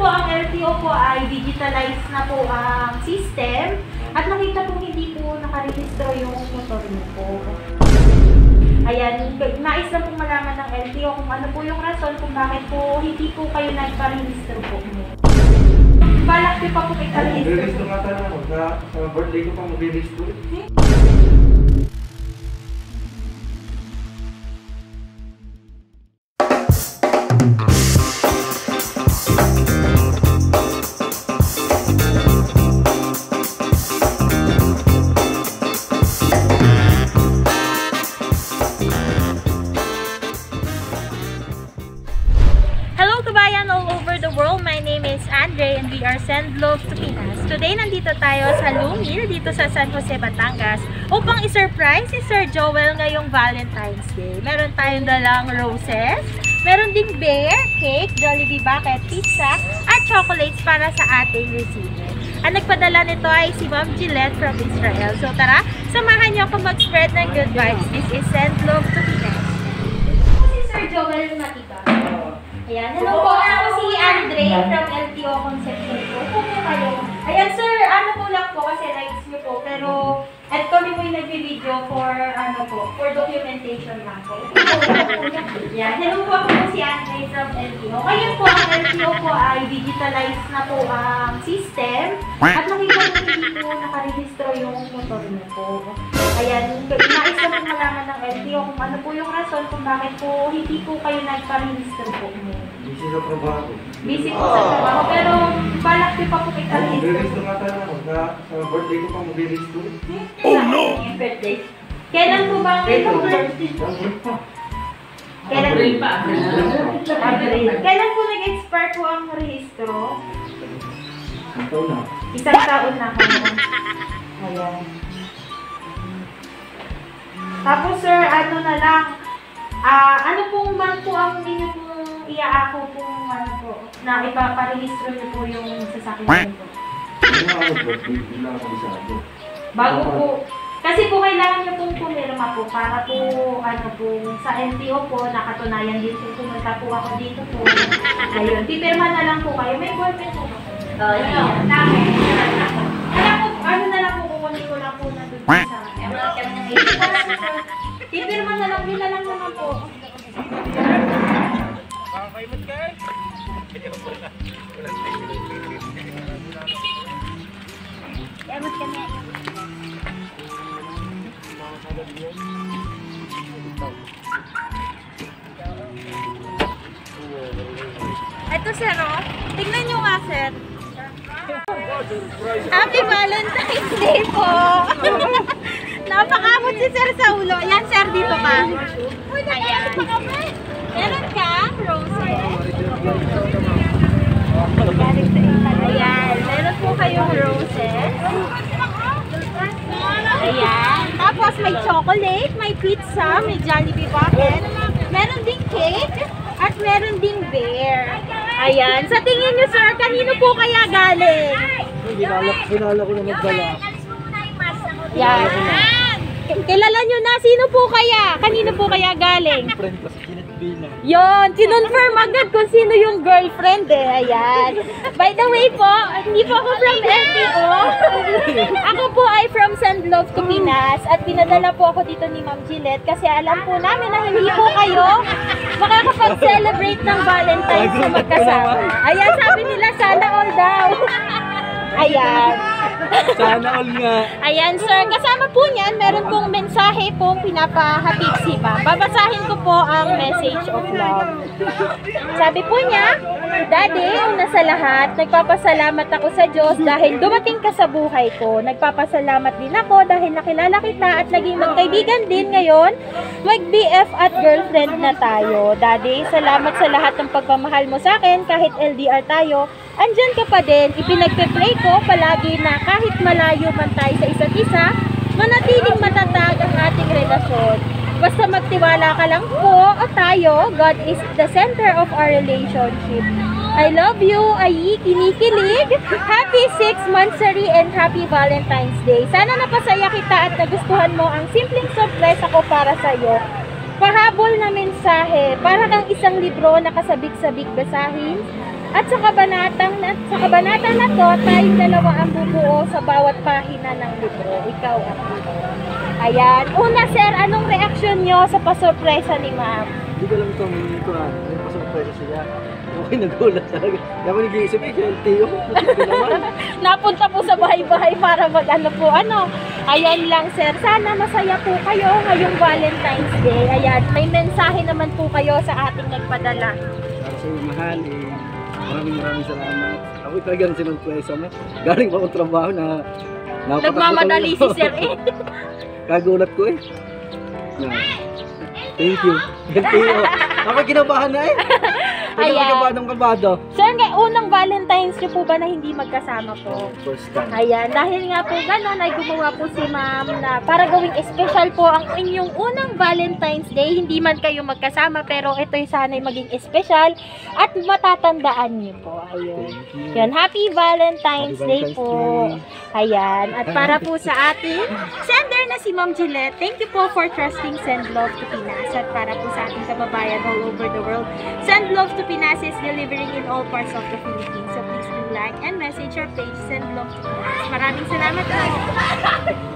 po ang LTO po ay digitalized na po ang system at nakita po hindi po nakarehistro yung motor niyo po. Ayan, nais lang pong malaman ng LTO kung ano po yung rason kung bakit po hindi po kayo nagparehistro po niyo. Balak niyo pa po kayo parehistro. Mag-rehistro nga tayo ako. Sa birthday ko pa mag-rehistro. Andre and we are Send Love to Pinas. Today, nandito tayo sa Lumil, dito sa San Jose, Batangas upang i-surprise si Sir Joel ngayong Valentine's Day. Meron tayong dalang roses, meron ding bear, cake, Jollibee bucket, pizza, at chocolates para sa ating receiver. Ang nagpadala nito ay si Ma'am Gillette from Israel. So tara, samahan niyo ako mag-spread ng good vibes. This is Send Love to Pinas. Si Sir Joel yung nakita. Ayan, hello po. Ako si Andre from LTO Conception po. Po kayo. Ayan sir, ano po lang po kasi likes nyo po. Pero, at kami po yung nag-video for, for documentation lang po. Ayan, hello po. Ako po si Andre from LTO. Ngayon po, ang LTO po ay digitalized na po ang system. At nakita po hindi po nakarehistro yung motor nyo po. Ayan, nais lang po malaman ng LTO kung ano po yung rason kung bakit po hindi po kayo nagparehistro po nyo. Busy sa trabaho. Busy po sa trabaho, pero balak niyo pa po kayo parehistro. Mag-rehistro nga tayo ako. Sa birthday ko pa mag-rehistro. Oh no! Birthday. Kailan po ba ang birthday? Kailan pa? April. Kailan po nag-expire po ang rehistro? Isang taon na. Isang taon na kayo. Ayan. Tapos sir, ano na lang, ano pong man po ang inyo pong iaako pong ano po, na ipaparehistro niyo po yung sasakyan niyo po? Bago po, kasi po kailangan niyo pong pumirma po para po, ano po, sa LTO po, nakatunayan din po, pumunta po ako dito po. Ayun, pipirma na lang po kayo. May boyfriend po ba? Ayun, namin. Ano na lang po, kukunin ko lang po na doon sa pipirma na lang, nila lang naman po. Kaimot ka eh. Kaimot kami. Ito sir, oh. Tingnan nyo nga sir. Happy Valentine's Day po! Napakamot si sir sa ulo. Yan sir, dito ka. Ayan. Meron ka? Roses. Ayan. Meron po kayong roses. Ayan. Tapos may chocolate, may pizza, may Jollibee bucket. Meron ding cake. At meron ding bear. Ayan. Sa tingin nyo sir, kanino po kaya galing? Sinala ko na magdala. Yan. Kilala nyo na, sino po kaya? Kanino po kaya galing? Friend ko si Kenneth Bina. Yun, kinonfirm agad kung sino yung girlfriend eh. Ayan. By the way po, hindi po ako from LTO. Ako po ay from Send Love to Pinas at pinadala po ako dito ni Ma'am Gillette kasi alam po namin na hindi po kayo makakapag-celebrate ng Valentine's na magkasama. Ayan, sabi nila sana all daw. Ayan. Sana all nga. Ayan sir, kasama po niyan, meron pong mensahe pong pinapahatid si Ma'am. Babasahin ko po ang message of love. Sabi po niya, Daddy, una sa lahat, nagpapasalamat ako sa Diyos dahil dumating ka sa buhay ko. Nagpapasalamat din ako dahil nakilala kita at naging magkaibigan din ngayon. Mag-BF at girlfriend na tayo. Daddy, salamat sa lahat ng pagmamahal mo sa akin kahit LDR tayo. Andyan ka pa din, ipinagpe-pray ko palagi na kahit malayo man tayo sa isa't isa, manatiling matatag ang ating relasyon. Basta magtiwala ka lang po o tayo, God is the center of our relationship. I love you, Ayi, kinikilig. Happy 6th monthsary and happy Valentine's Day. Sana napasaya kita at nagustuhan mo ang simpleng surprise ako para sa'yo. Pahabol na mensahe, para kang isang libro na kasabik-sabik basahin. At sa kabanatang na to, tayong dalawa ang bubuo sa bawat pahina ng libro. Ikaw at ako. Ayan. Una, sir, anong reaksyon nyo sa pasurpresa ni ma'am? Hindi ko alam ito, may pasurpresa siya. Okay, nagulat talaga. Kaya ako nag-iisip, LTO. naman. Napunta po sa bahay-bahay para mag-ano po. Ayan lang, sir. Sana masaya po kayo ngayong Valentine's Day. Ayan, may mensahe naman po kayo sa ating nagpadala. Para sa iyo, mahal, maraming salamat. Ako talagang sinurpresa mo. Galing pa akong trabaho na Nagmamadali si sir eh. Kagulat ko eh. Thank you. LTO. Ako kinabahan na eh. Ayan. Ng kabado. Sir, unang Valentine's niyo po ba na hindi magkasama po? First time. Ayan, dahil nga po gano'n ay gumawa po si ma'am na para gawing special po ang inyong unang Valentine's Day. Hindi man kayo magkasama pero ito'y sana'y maging special at matatandaan niyo po. Ayun. Yan, Happy Valentine's Day po. Ayan, at para po sa ating sender na si Ma'am Gillette, thank you po for trusting Send Love to Pinas. At para po sa ating kababayan all over the world, Send Love to Pinas is delivering in all parts of the Philippines. So please do like and message our page, Send Love to Pinas. Maraming salamat po.